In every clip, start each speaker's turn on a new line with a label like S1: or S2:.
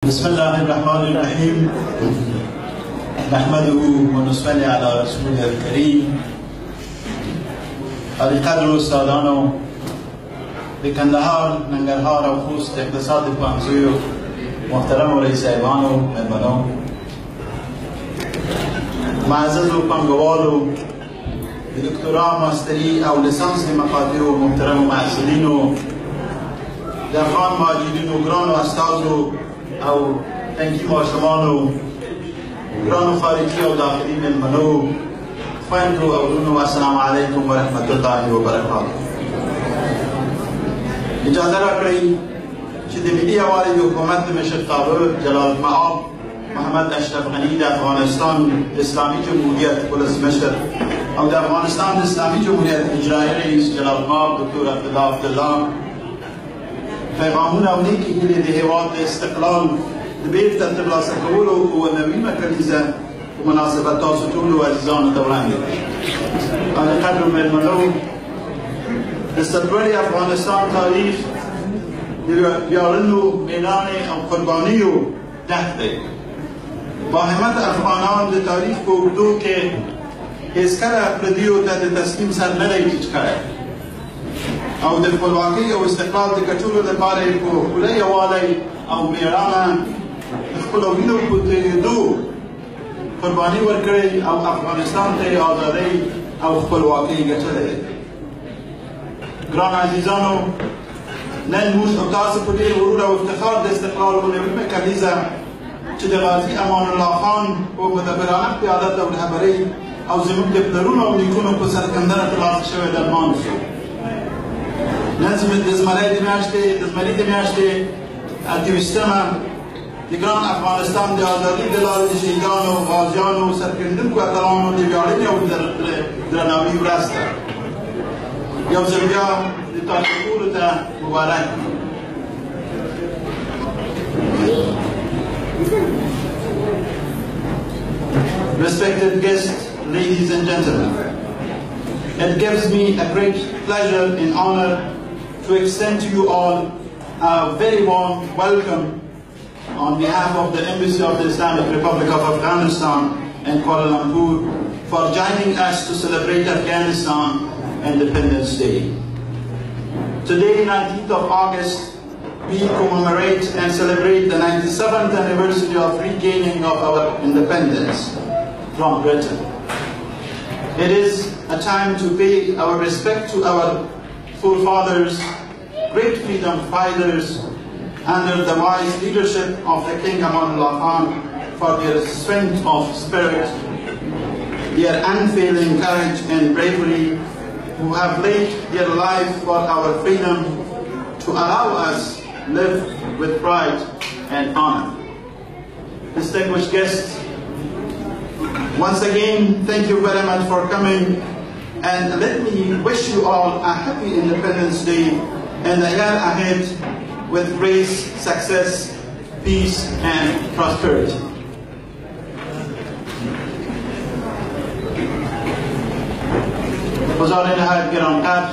S1: بسم الله الرحمن الرحیم. نحمده و نصلي على رسوله الكريم. علی قدر استادان و کندهار، ننگرهار و خوست اقتصاد پانزوی و محترم و رئیس ایوان و مهمانان معزز و پنگوال و دکترا ماستری او لیسانس مقاطع و محترم و معززین و درخان ماجدین و گران و استاذ و او تنکی ماشمان و گران و خارجی و داخلی مهمانو خوند و اولون و السلام علیکم و رحمت الله و برکاته. اجازه را کرید که ملی اوالی حکومت مشرق قابل جلال المآب محمد اشرف غنی در افغانستان اسلامی جمهوریت پلیس مشرق او در افغانستان اسلامی جمهوریت اجرایی رئیس جلال المآب دکتر عبدالله پیغامون اونی که هیلی ده هواد استقلال دبیر ترتیب لاسه کول و نوی مکلیزه و مناسبت تاسو طول و عزیزان دوران دید. آن قدر ملمنو استقبالی افغانستان تاریخ بیارن و میدان قربانی و نهده با همت افغانان ده تاریخ بگدو که اسکر اپردی و تد تسلیم سر نرهی چکره او د خپلواکۍ او استقلال د ګټلو لپاره یې په خوله یووالی او مېړانه د خپلو وینو په تویېدو قرباني ورکړې او افغانستان ته یې ازادۍ او خپلواکۍ ګټلې ده. ګران عزیزانو، نن موږ او تاسو په ډېر غرور او افتخار د استقلال په نویمه کلیزه چې د غازي امان الله خان په مدبرانه قیادت او رهبرۍ او زموږ د پلرونو او نیکونو په سرښندنه ترلاسه شوی درمان شو. نن د زمرۍ د میاشتې اتهویشتمه د ګران افغانستان د ازادۍ د لارې د شهیدانو غازیانو سرښندونکو اتلانو د ویاړنې او درناوي ورځ ده. یو ځل بیا د تاسو ټولو ته مبارک وي. Respected guests, ladies and gentlemen, it gives me a great pleasure and honor to extend to you all a very warm welcome on behalf of the Embassy of the Islamic Republic of Afghanistan in Kuala Lumpur for joining us to celebrate Afghanistan Independence Day. Today, 19th of August, we commemorate and celebrate the 97th anniversary of regaining of our independence from Britain. It is a time to pay our respect to our forefathers, great freedom fighters, under the wise leadership of the King Amanullah Khan for their strength of spirit, their unfailing courage and bravery, who have laid their life for our freedom to allow us live with pride and honor. Distinguished guests, once again, thank you very much for coming, and let me wish you all a happy Independence Day and a year ahead with grace, success, peace, and prosperity. حضار نهایت گرانقدر،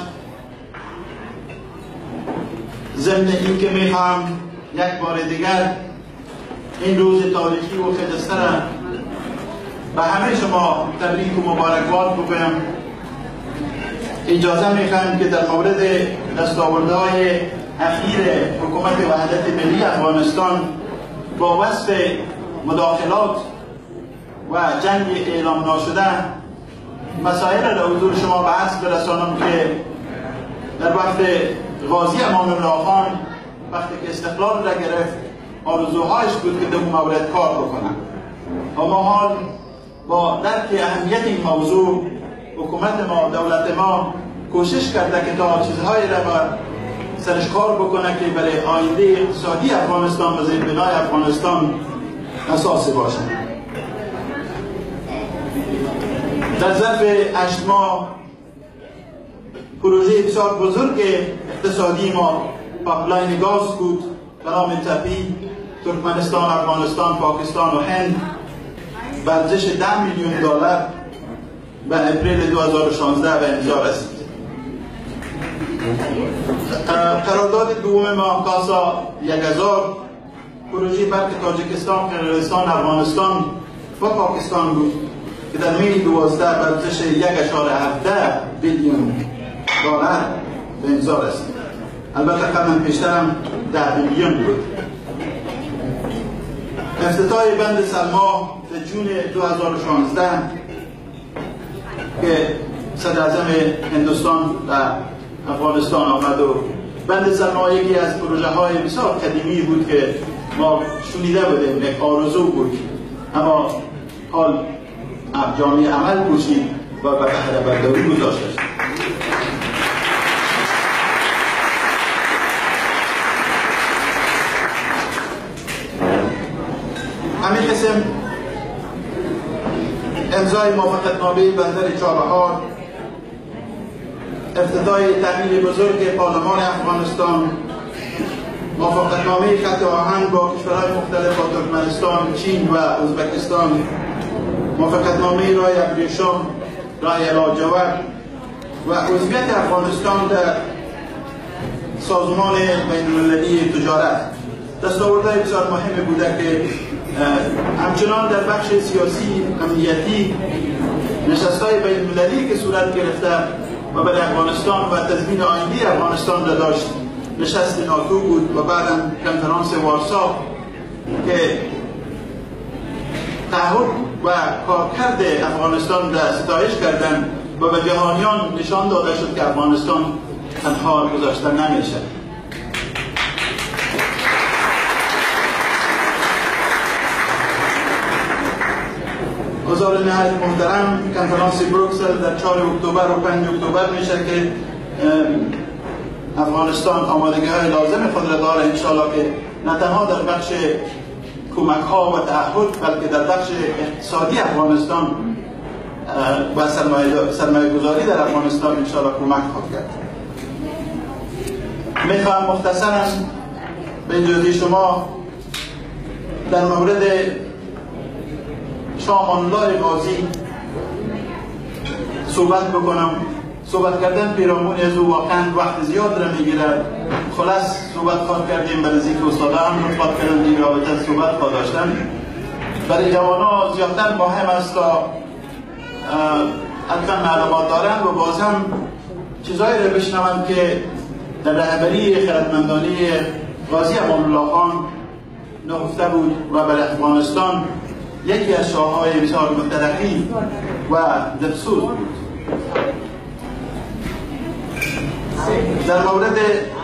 S1: ضمن اینکه میخواهم یک بار دیگر این روز تاریخی و خجسته را به همه شما تبریک و مبارکباد بگویم، اجازه میخواهم که در مورد دستاوردهای اخیر حکومت وحدت ملی افغانستان با وصف مداخلات و جنگ اعلام ناشده مسائل را حضور شما بحث برسانم که در وقت غازی امان الله خان وقتی که استقلال را گرفت آرزوهایش بود که در مورد کار بکنن. اما حال با درک اهمیت این موضوع حکومت ما، دولت ما کوشش کرده که تا چیزهایی را بر سرش کار بکنه که برای آینده اقتصادی افغانستان و زیربنای افغانستان اساسی باشه. در ظرف 8 ماه پروژه بسیار بزرگ اقتصادی ما پایپلاین گاز بود به نام تپی ترکمنستان، افغانستان، پاکستان و هند به ارزش $10 میلیون به اپریل 2016 به امضا رسید. قرارداد دوم ما کاسا 1000 پروژه برق تاجیکستان، قرقیزستان، افغانستان و پاکستان بود که در می 12 به ارزش 1.17 بیلیون دلار به امضا رسید. البته قبلا پیشتر هم 10 بیلیون بود. افتتاح بند سلما در جون 2016 که صدراعظم هندوستان و افغانستان آمد و بند سلما یکی از پروژه های بسیار قدیمی بود که ما شنیده بودیم، یک آرزو بود، اما حال جامعه عمل پوشید و به بهره برداری گذاشته شد. همین قسم امضای موافقتنامه بندر چابهار، افتتاح تأمین بزرگ پارلمان افغانستان، موافقتنامه خط آهن با کشورهای مختلف با ترکمنستان، چین و ازبکستان، موافقتنامه راه ابریشم، راه الاجاور و عضویت افغانستان در سازمان بین‌المللی تجارت دستاوردهای بسیار مهمی بوده که همچنان در بخش سیاسی امنیتی نشست‌های بین‌المللی که صورت گرفته و برای افغانستان و تضمین آینده افغانستان را داشت، نشست ناتو بود و بعداً کنفرانس وارسا که تعهد و کارکرد افغانستان را ستایش کردند و به جهانیان نشان داده شد که افغانستان تنها گذاشته نمیشه. حضار نهایت محترم، کنفرانس بروکسل در 4 اکتبر و 5 اکتبر میشه که افغانستان آمادگی های لازم خود را داره انشاءالله که نه تنها در بخش کمک ها و تعهد بلکه در بخش اقتصادی افغانستان و سرمایه گذاری در افغانستان انشاءالله کمک خواهد کرد. میخواهم مختصرا به اجازه شما در مورد شاه امان الله غازی صحبت بکنم. صحبت کردن پیرامون از او واقعا وقت زیاد را میگیره. خلاص صحبت خواهد کردیم به نزدیک استاده هم لطفات کردن این رابطه صحبت خواهد داشتن. برای جوانان زیادتر مهم است تا حتما معلومات دارن و باز هم چیزایی را بشنوند که در رهبری خردمندانه غازی امان الله خان نهفته بود و برای افغانستان یکی از شاههای بسیار مترقی و دلسوز بود. در مورد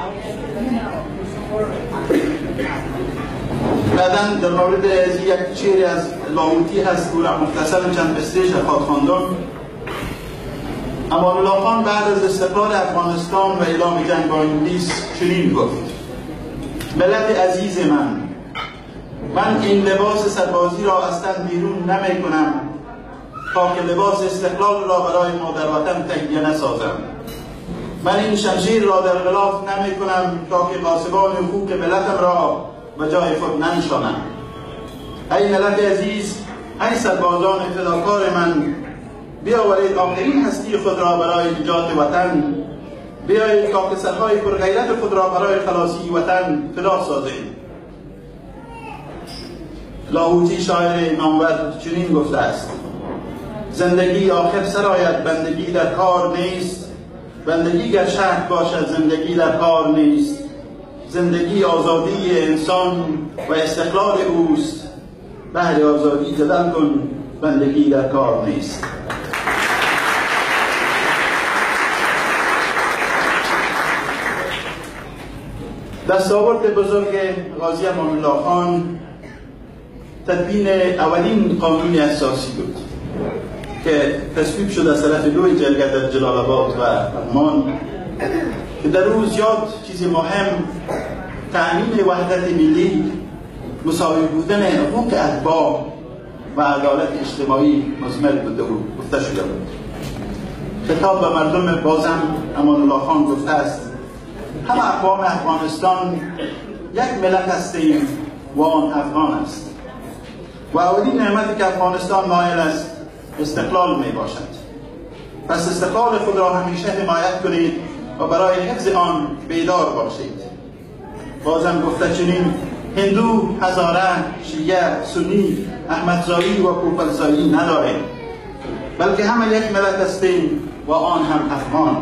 S1: بعداً در مورد یک شعری از لاهوتی هست که مختصرا چند بسته‌اش خواهد خواندم. امان الله خان بعد از استقلال افغانستان و اعلام جنگ با انگلیس چنین گفت: ملت عزیز من این لباس سربازی را از تن بیرون نمی کنم تا که لباس استقلال را برای مادر وطن تهیه نسازم. من این شمشیر را در غلاف نمی کنم تا که غاصبان حقوق ملتم را به جای خود ننشانم. ای ملت عزیز، ای سربازان فداکار من، بیاورید آخرین هستی خود را برای نجات وطن. بیایید تا که سرهای پرغیرت خود را برای خلاصی وطن فدا سازید. لاهوتی شاعر نامور چنین گفته است: زندگی آخر سرآید، بندگی در کار نیست. بندگی گر شرط باشد، زندگی در کار نیست. زندگی آزادی انسان و استقلال اوست. بهر آزادی زدن کن، بندگی در کار نیست. دستاورد بزرگ غازی امان الله خان تدوین اولین قانون اساسی بود که تصویب شد از طرف دوی جرگه در جلال آباد و کرمان که در او زیاد چیز مهم تأمین وحدت ملی، مساوی بودن حقوق اتباع و عدالت اجتماعی مزمر بوده و گفته شده بود. خطاب به مردم بازم امان الله خان گفته است: همه اقوام افغانستان یک ملت هستیم و آن افغان است و اولین نعمتی که افغانستان نایل است استقلال می باشد. پس استقلال خود را همیشه حمایت کنید و برای حفظ آن بیدار باشید. بازم گفته چنین: هندو، هزاره، شیعه، سنی، احمدزایی و کوپلزایی نداریم، بلکه همه یک ملت هستیم و آن هم افغان.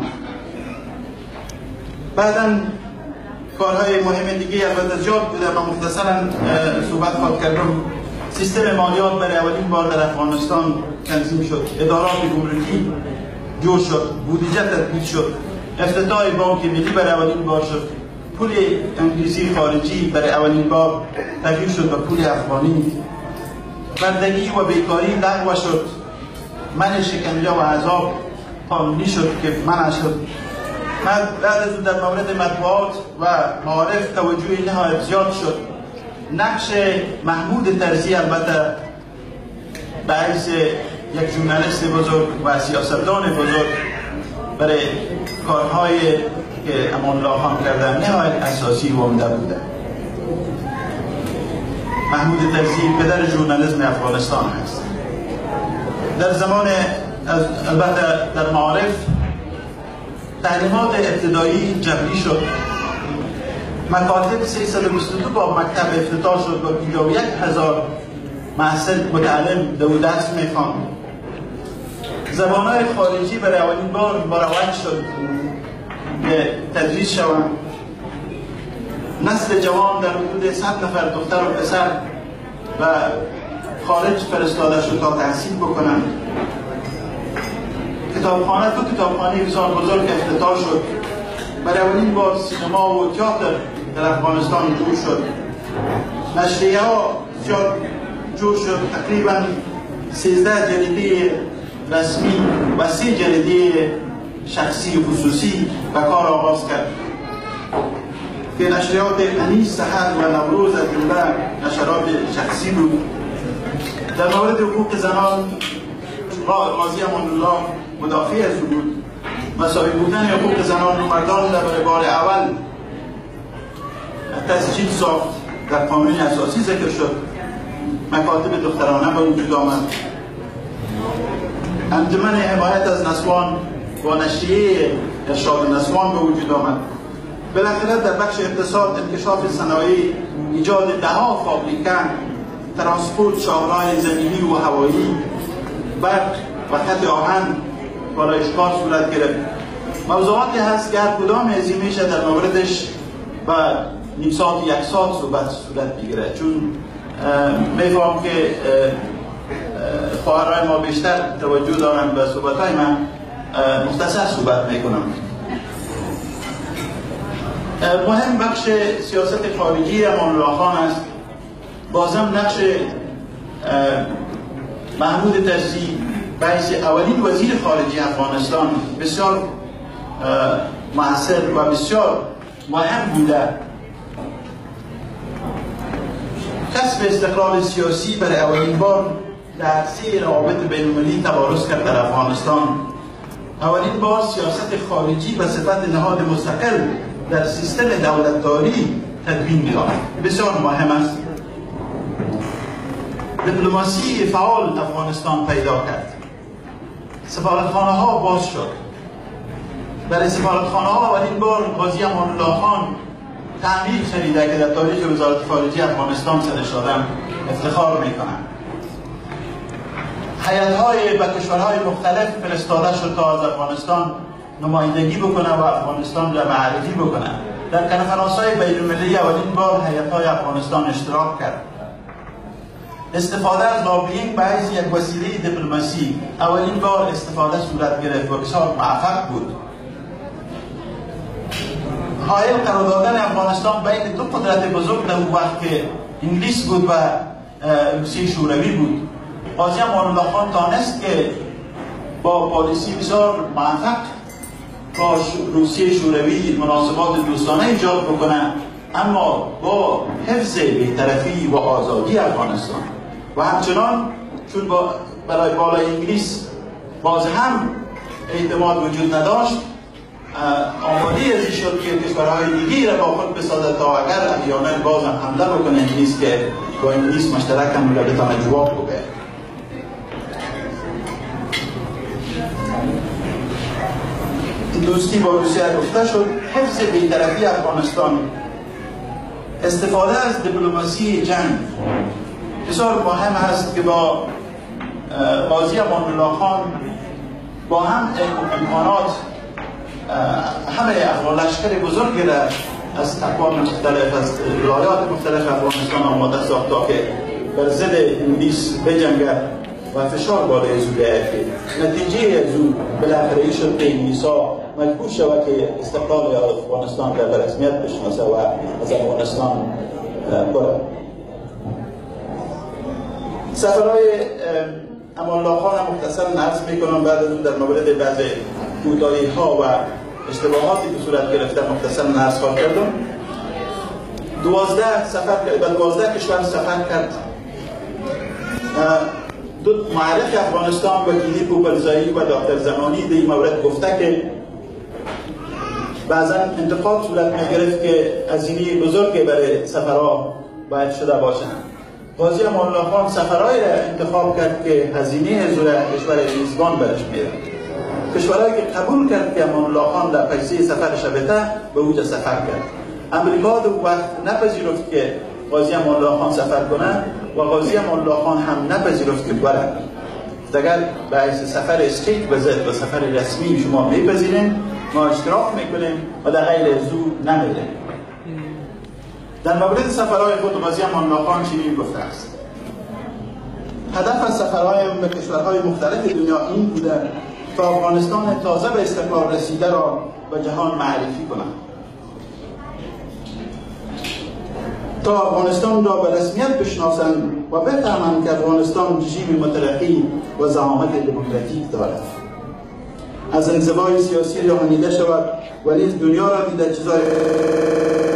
S1: بعداً کارهای مهم دیگه البته زیاد بوده و مختصراً صحبت خواهد کردم. سیستم مالیات برای اولین بار در افغانستان تنظیم شد، ادارات گمرکی جور شد، بودجه تطبیق شد، افتتاح بانک ملی برای اولین بار شد، پول انگلیسی خارجی برای اولین بار تغییر شد به پول افغانی، بردگی و بیکاری لغو شد، منع شکنجه و عذاب قانونی شد که منع شد. بعد از اون در مورد مطبوعات و معارف توجه نهایت زیاد شد. نقش محمود طرزی البته به حیث یک ژورنالیست بزرگ و سیاستدان بزرگ برای کارهای که امان الله خان کردن نهایت اساسی و عمده بوده. محمود طرزی پدر ژورنالیسم افغانستان هست. در زمان البته در معارف تعلیمات ابتدایی جبری شد، مکاتب 322 با مکتب افتتاح شد و 51,000 محصل متعلم دو درس میخواند. زبانهای خارجی برای اولین بار مروج شد که تدریس شوند. نسل جوان در حدود 100 نفر دختر و پسر و خارج فرستاده شد تا تحصیل بکنند. کتابخانه، دو کتابخانه بسیار بزرگ افتتاح شد. برای اولین بار سینما و تئاتر در افغانستان جور شد. نشریه ها زیاد جور شد. تقریبا 13 جریده رسمی و 3 جریده شخصی و خصوصی به کار آغاز کرد که نشریات انیس، سحر و نوروز از جمله نشرات شخصی بود. در مورد حقوق زنان قاضی امان الله مدافع از او بود. مساوی بودن حقوق زنان و مردان در بار اول تسجیل ساخت، در قانون اساسی ذکر شد. مکاتب دخترانه به وجود آمد. انجمن حمایت از نسوان با نشریه ارشاد نسوان به وجود آمد. بالاخره در بخش اقتصاد انکشاف صنایع، ایجاد ده‌ها فابریکه، ترانسپورت، شاهراه زمینی و هوایی، برق و خط آهن بالایشکار صورت گرفت. موضوعاتی هست که هر کدام از این میشه در موردش و نیم ساعت یک ساعت صورت بگیره، چون میفهم که خواهرای ما بیشتر توجه دارن به صحبتهای من، مختصر صحبت میکنم. مهم بخش سیاست خارجی امان الله خان است. بازم نقش محمود طرزی به حیث اولین وزیر خارجه افغانستان بسیار مؤثر و بسیار مهم بوده. کسب استقلال سیاسی برای اولین بار در عرصه روابط بین‌المللی تبارز کرد در افغانستان. اولین بار سیاست خارجی به صفت نهاد مستقل در سیستم دولتداری تدوین یافت. بسیار مهم است. دیپلماسی فعال افغانستان پیدا کرد. سفارتخانه ها باز شد. برای سفارتخانه ها اولین بار قاضی امان الله خان تعمیر شنیده که در تاریخ وزارت خارجه افغانستان سرش دادن افتخار میکنند. هیئت‌های به کشورهای مختلف فرستاده شد تا از افغانستان نمایندگی بکنه و افغانستان را معرفی بکنه. در کنفرانس‌های بین‌المللی اولین بار هیئت‌های افغانستان اشتراک کرد. استفاده از لابینگ به حیث یک وسیله دیپلماسی اولین بار استفاده صورت گرفت و بسیار موفق بود. حائل قرار دادن افغانستان بین دو قدرت بزرگ در اون وقت که انگلیس بود و روسیه شوروی بود. قاضی امان الله خان تانست که با پالیسی بسیار موفق با روسیه شوروی مناسبات دوستانه ایجاد بکنه، اما با حفظ بی‌طرفی و آزادی افغانستان و همچنان چون برای بالای انگلیس باز هم اعتماد وجود نداشت، آماده ازی شد که کشورهای دیگری را با خود بسازد تا اگر احیانا باز هم حمله بکنه انگلیس که با انگلیس مشترک هم بتونه جواب بده. دوستی با روسیه گفته شد. حفظ بی‌طرفی افغانستان، استفاده از دیپلماسی جنگ بسیار مهم است که با قاضی امان الله خان با هم امکانات همه افغان لشکر بزرگی را از اقوام مختلف، از ولایات مختلف افغانستان آماده ساخت تا که بر ضد انگلیس بجنگد و فشار بالای زو بیاید که نتیجه از او بالاخره این شد که انگلیس‌ها مجبور شود که استقلال افغانستان را به رسمیت بشناسه و از افغانستان برد. سفرهای امان الله خان مختصرا عرض میکنم، بعد از اون در مورد بعض کوتاهی‌ها و اشتباهاتی که صورت گرفته مختصرا عرض خواهم کردم. 12 کشور سفر کرد. دو معرخ افغانستان وکیلی پوپلزایی و دکتر زمانی در این مورد گفته که بعضا انتقاد صورت میگرفت که هزینه بزرگی برای سفرها باید شده باشند. قاضی امان الله خان سفرهایی را انتخاب کرد که هزینه زور کشور میزبان برش میره. کشورهایی که قبول کرد که امان الله خان در پیسه سفرش بده به اوجا سفر کرد. امریکا دو وقت نپذیرفت که قاضی امان الله خان سفر کنه و قاضی امان الله خان هم نپذیرفت که بره. اگر به حیث سفر استیت بزد و سفر رسمی شما میپذیرین، ما اشتراک میکنیم و در غیر زو نمیریم. در مورد سفرهای خود قاضی امان الله خان چنین گفته است: هدف از سفرهایم به کشورهای مختلف دنیا این بوده تا افغانستان تازه به استقلال رسیده را به جهان معرفی کنم، تا افغانستان را به رسمیت بشناسند و بفهمند که افغانستان رژیم مترقی و زعامت دموکراتیک دارد. از انزوای سیاسی را هنیده شود ولی دنیا را دیده چیزای